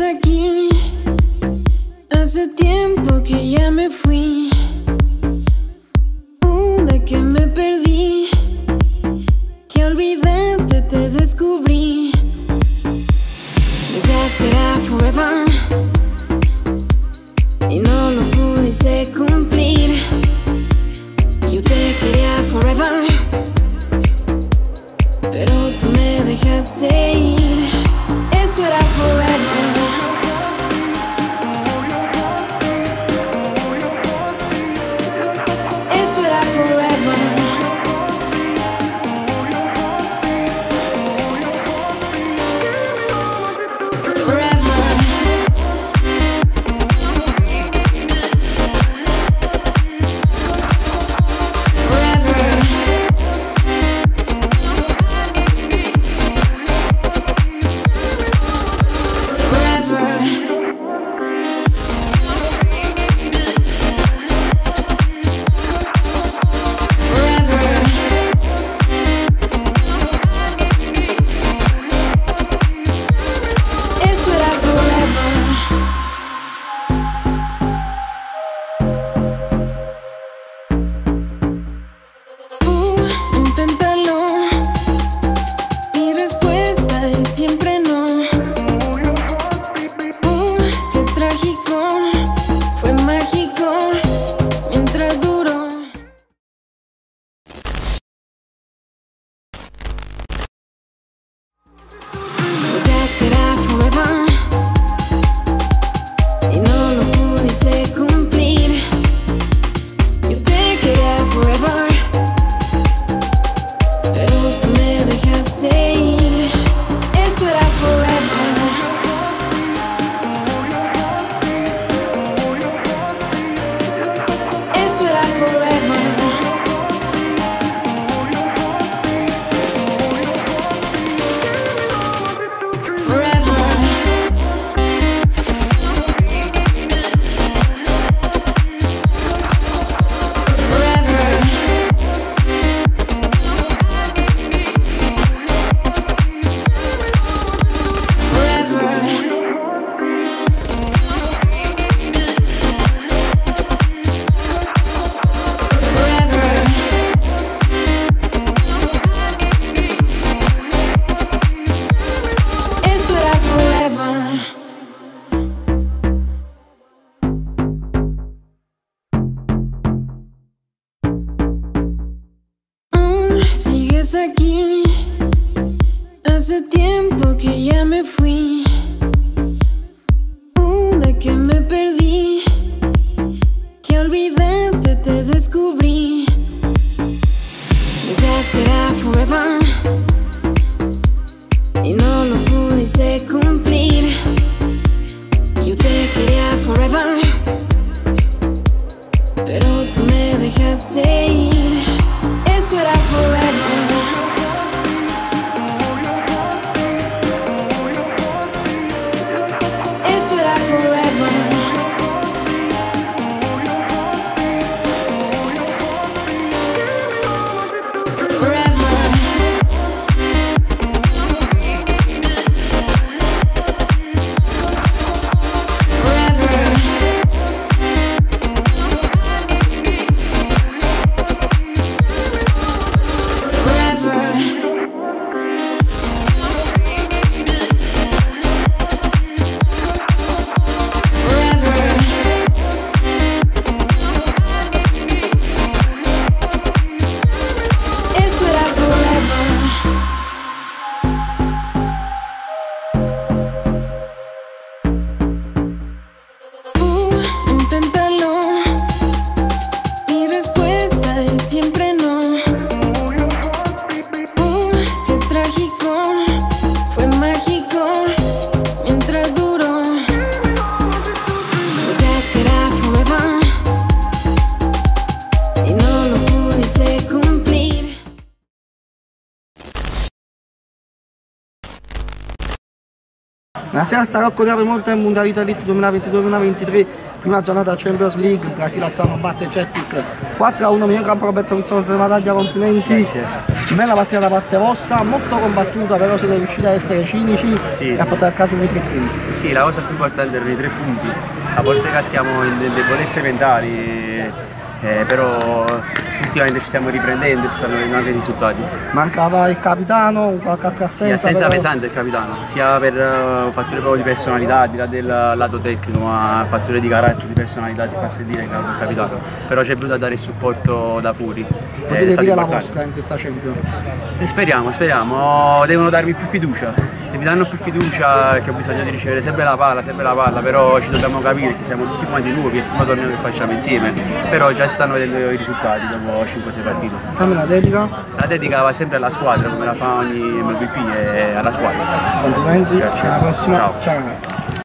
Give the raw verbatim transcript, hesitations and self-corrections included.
aquí, hace tiempo que ya me fui. Uh, de que me perdí, que olvidaste, te descubrí. Decías que era forever y no lo pudiste cumplir. Yo te quería forever, pero tú me dejaste ir. Esto era forever. Esto era forever. Forever. Aquí, hace tiempo que ya me fui. Uh, de que me perdí, que olvidaste, te descubrí. Decías que era forever y no lo pudiste cumplir. Yo te quería forever, pero tú me dejaste ir. Esto era forever. Buonasera, sarò con il Mundialito Èlite duemilaventidue duemilaventitré, prima giornata Champions League, Brasile Arzano batte Celtic quattro a uno, miglior campo Roberto Rizzolo, medaglia, complimenti. Grazie. Bella partita da parte vostra, molto combattuta, però siete riusciti ad essere cinici sì. e a portare a casa quei tre punti. Sì, la cosa più importante erano i tre punti. A volte caschiamo in debolezze mentali, eh, però ultimamente ci stiamo riprendendo e stanno venendo anche i risultati. Mancava il capitano, qualche altra assenza? Sì, assenza però... pesante il capitano, sia per uh, fatture proprio di personalità, al di là del lato tecnico, ma fatture di carattere, di personalità si fa sentire il capitano. Però c'è voluto dare il supporto da fuori. Potete dire la vostra in questa Champions? E speriamo, speriamo, devono darmi più fiducia. Se mi danno più fiducia, che ho bisogno di ricevere sempre la palla, sempre la palla, però ci dobbiamo capire che siamo tutti quanti nuovi, è il primo torneo che facciamo insieme, però già si stanno vedendo i risultati dopo cinque sei partite. Fammi la dedica. La dedica va sempre alla squadra, come la fa ogni M V P e alla squadra. Complimenti, alla prossima. Ciao. Ciao ragazzi.